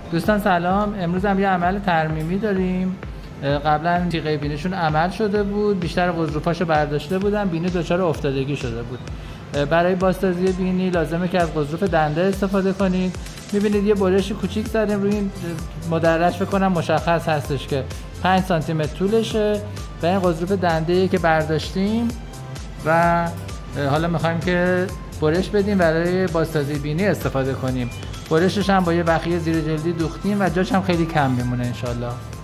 دوستان سلام، امروز هم یه عمل ترمیمی داریم. قبلا تیغه بینیشون عمل شده بود، بیشتر غضروفاشو برداشته بودن، بینی دچار افتادگی شده بود. برای بازسازی بینی لازمه که از غضروف دنده استفاده کنید. میبینید یه برش کوچیک زدیم روی این مدرج، فکر کنم مشخص هستش که 5 سانتی متر طولشه و این غضروف دنده‌ای که برداشتیم و حالا میخوایم که برش بدیم برای بازسازی بینی استفاده کنیم. برشش هم با یه بخیه زیر جلدی دوختیم و جاش هم خیلی کم میمونه انشالله.